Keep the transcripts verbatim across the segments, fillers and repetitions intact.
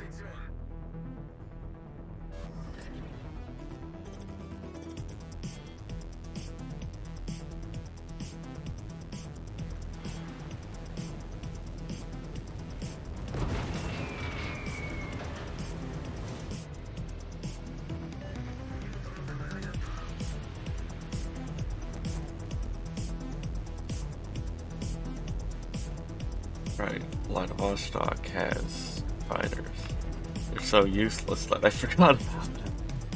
Right, Vladivostok has fighters. They're so useless that I forgot about them.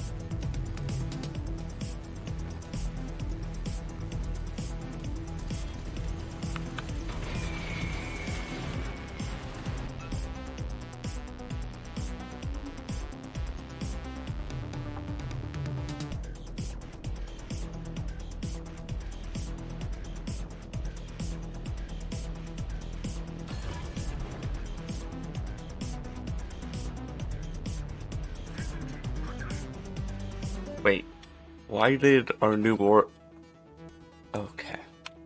Wait, why did our new war... Okay.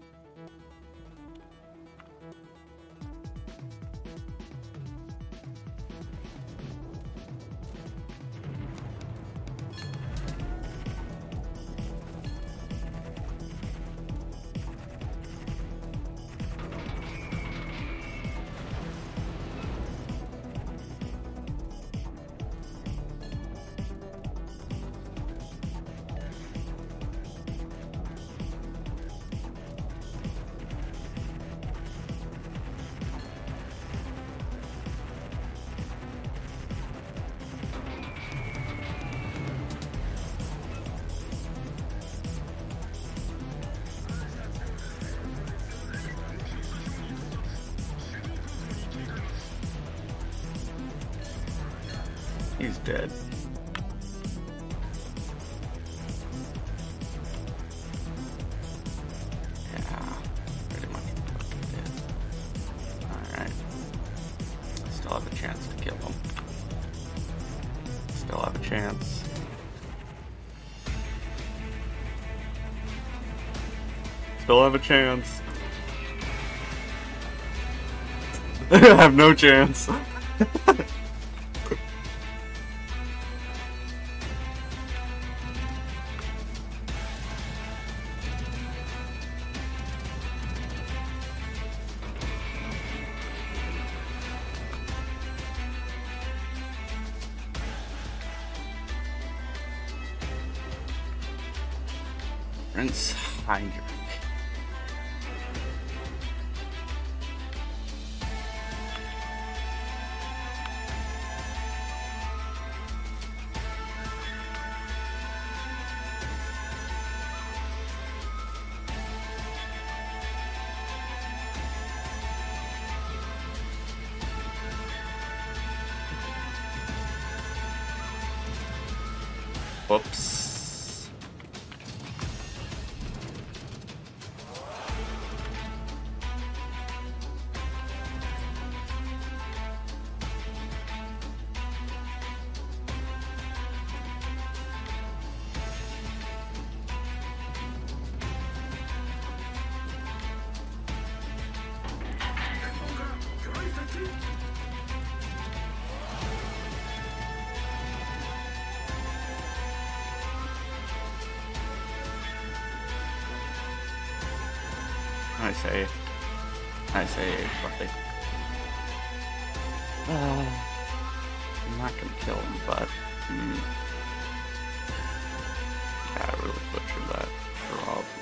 He's dead. Yeah, pretty much dead. Alright. Still have a chance to kill him. Still have a chance. Still have a chance. I have no chance. Prince Heinrich. Whoops. I say, I say, nothing. Uh, I'm not gonna kill him, but mm, yeah, I really butchered that for all.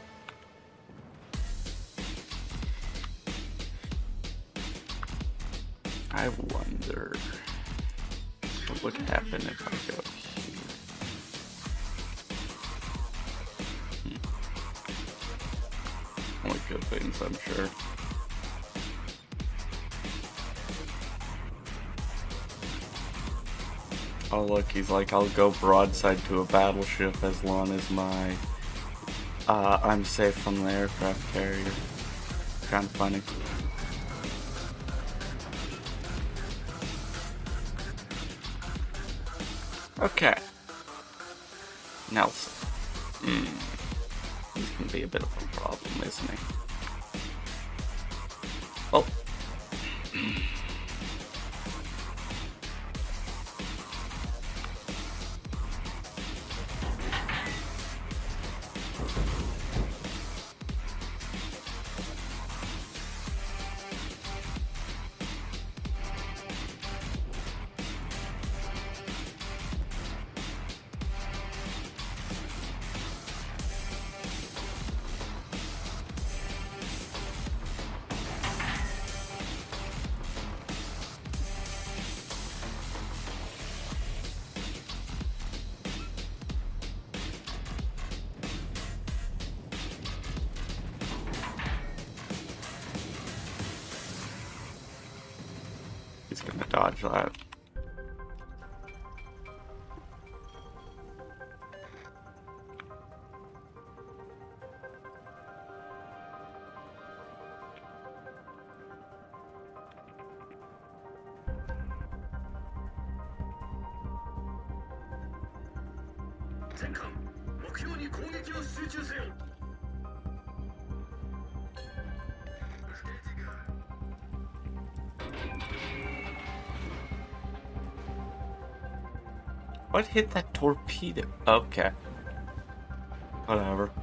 I wonder what would happen if I go here. Only good things, I'm sure. Oh look, he's like, I'll go broadside to a battleship as long as my uh, I'm safe from the aircraft carrier. Kinda funny. Okay. Nelson. Hmm. This can be a bit of a problem, isn't he? Oh. He's gonna dodge that. What hit that torpedo? Okay. Whatever.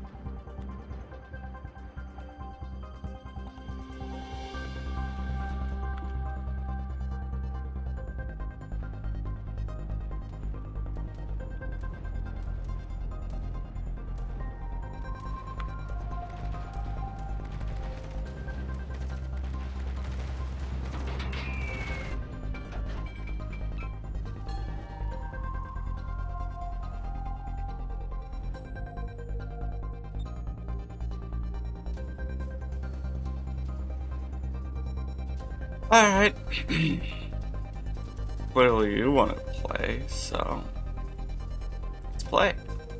Alright. Clearly you want to play, so let's play.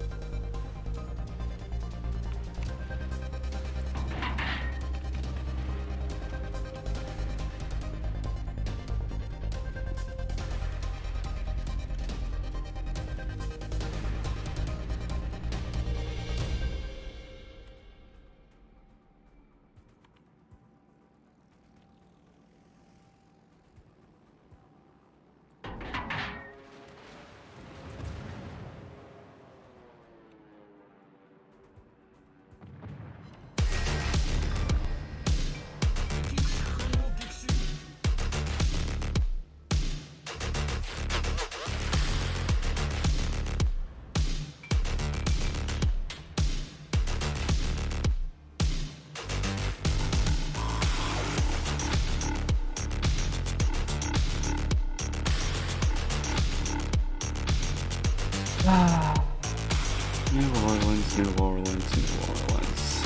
New Orleans, New Orleans, New Orleans.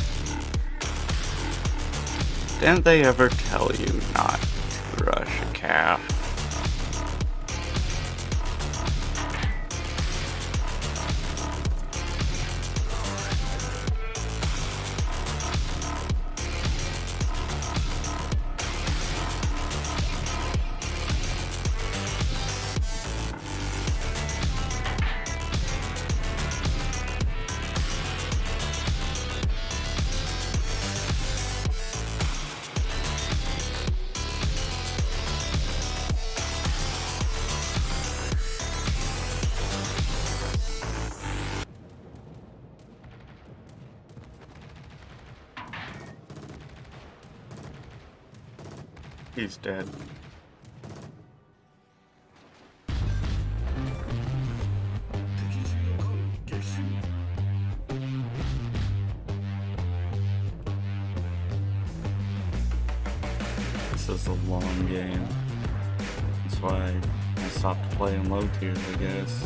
Didn't they ever tell you not to rush a calf? He's dead. This is a long game. That's why I stopped playing low tier, I guess.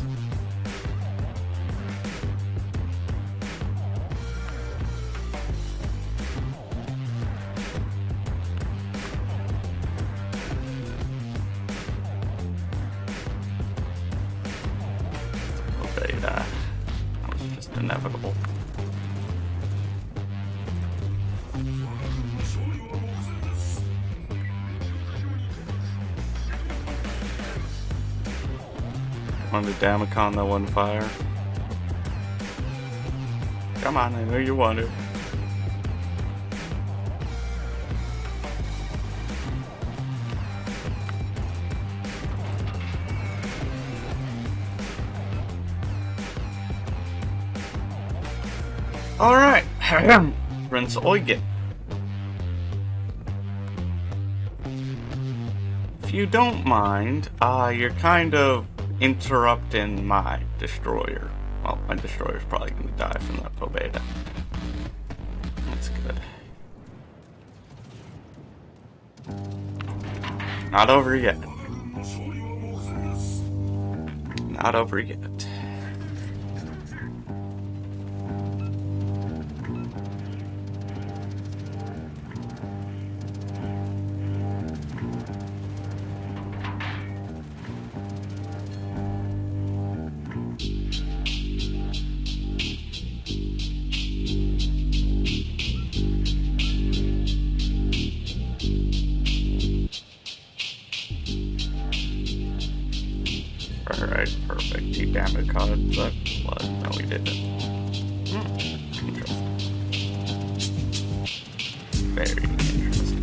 That was just inevitable. On the Damacon that won fire. Come on, I know you want it. Alright, Prince Eugen. If you don't mind, uh, you're kind of interrupting my destroyer. Well, my destroyer's probably gonna die from that Pobeda. That's good. Not over yet. Not over yet. Alright, perfect. He damage caused the blood. No, he didn't. Hmm. Interesting. Very interesting.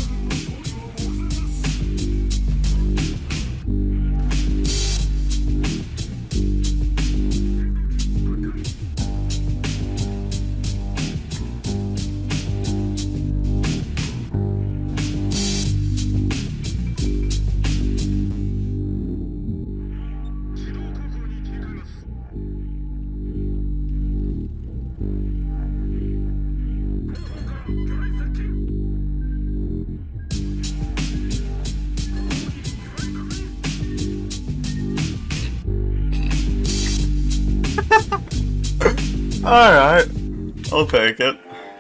Alright, I'll take it.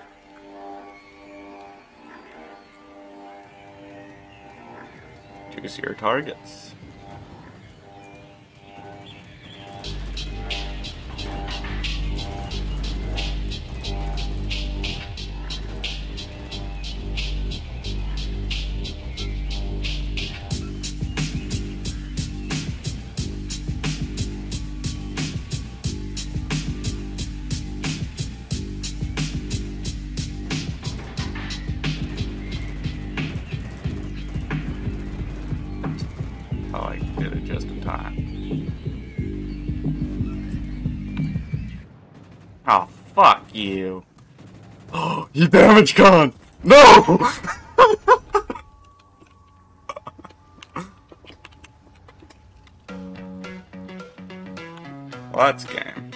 Choose your targets. Oh, I did it just in time. Oh, fuck you. Oh, you damage con! No! Well, that's game.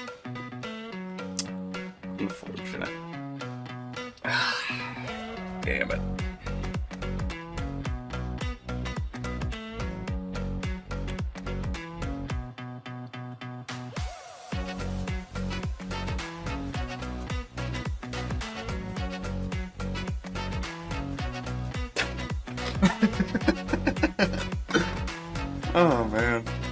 Unfortunate. Damn it. Oh man.